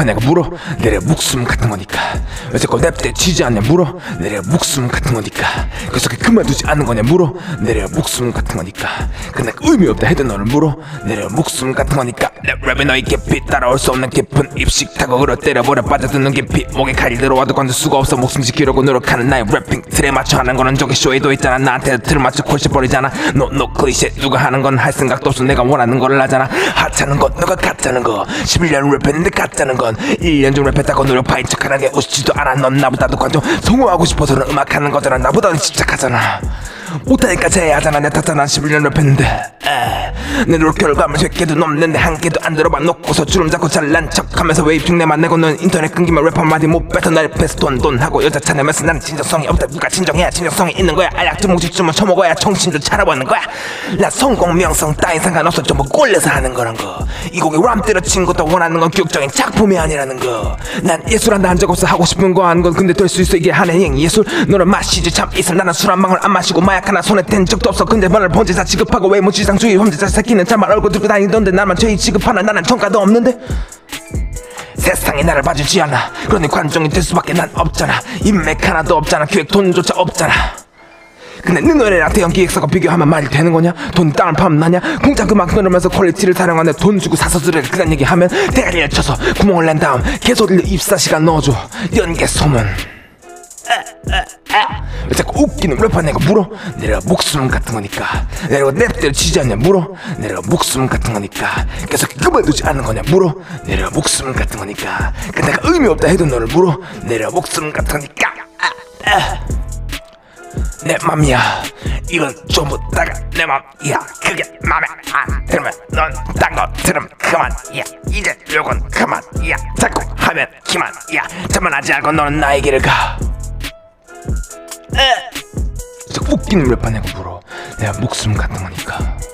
랩하냐고 물어. 내려 목숨 같은 거니까. 왜 자꾸 랩때 치지 않냐 물어. 내려 목숨 같은 거니까. 그래서 그만두지 않는 거냐 물어. 내려 목숨 같은 거니까. 근데 의미 없다 해도 너를 물어. 내려 목숨 같은 거니까. 랩랩에 너의 깊이 따라올 수 없는 깊은 입식 타격으로 때려버려 빠져드는 깊이. 목에 칼이 들어와도 건들 수가 없어. 목숨 지키려고 노력하는 나의 랩핑. 틀에 맞춰 하는 거는 저기 쇼에도 있잖아. 나한테 틀을 맞춰 콜시버리잖아. 노 클리셰 누가 하는 건 할 생각도 없어. 내가 원하는 거를 하잖아. 하찮은 건 너가 같다는 거. 11년 랩했는데 같다는 건 1년 좀 랩했다고 노력 파인 척하는 게 오시지도 않아. 넌 나보다도 관종 성공하고 싶어서는 음악하는 거잖아. 나보다는 집착하잖아. 못하니까 제외하잖아. 내 탓은 난 11년 랩했는데 내 노력 결과물 100개도 넘는데 한 개도 안 들어봐 놓고서 주름 잡고 잘난 척하면서 웨이브 흉내만 내고 넌 인터넷 끊기만 랩 한마디 못 뱉어. 날 패스 돈 하고 여자 찾으면서 나는 진정성이 없다. 누가 진정해야 진정성이 있는 거야. 알약 두 뭉치쯤은 쳐먹어야 정신도 차려보는 거야. 나 성공 명성 따윈 상관없어. 전부 꼴려서 하는 거란 거. 이 곡에 람 때려친 것도 원하는 건 교육적인 작품이 아니라는 거. 난 예술한다 한 적 없어. 하고 싶은 거 하는 건 근데 될 수 있어. 이게 한해행 예술. 너는 마시지 참 있어. 나는 술 한 방울 안 마시고 마약 하나 손에 댄 적도 없어. 근데 말을 범죄자 취급하고 외모지상주의 험죄자 새끼는 잘만 얼굴 들고 다니던데 나만 죄의 취급하나. 나는 정가도 없는데 세상이 나를 봐주지 않아. 그러니 관종이 될 수밖에 난 없잖아. 인맥 하나도 없잖아. 기획 돈조차 없잖아. 근데 네 노래랑 대형 기획사가 비교하면 말이 되는 거냐? 돈 땅을 파면 나냐? 공장 그만큼 넣으면서 퀄리티를 타령하는데 돈 주고 사서 들으래. 그런 얘기하면 대가리를 쳐서 구멍을 낸 다음 개소리를 입사 시간 넣어줘. 연계 소문. 왜 자꾸 웃기는 랩한 애가 물어. 내려 목숨 같은 거니까. 내려 랩대로 치지 않냐 물어. 내려 목숨 같은 거니까. 계속 그만두지 않는 거냐 물어. 내려 목숨 같은 거니까. 근데 내가 의미 없다 해도 너를 물어. 내려 목숨 같은 거니까. 내 맘이야. 이건 전부 다가 내 맘이야. 그게 맘에 안 들면 넌 딴 거 들으면 그만이야. 이제 요건 그만이야. 자꾸 하면 기만이야. 자만하지 않고 너는 나의 길을 가. 진짜 웃기는 랩하냐고 물어. 내가 목숨 같은 거니까.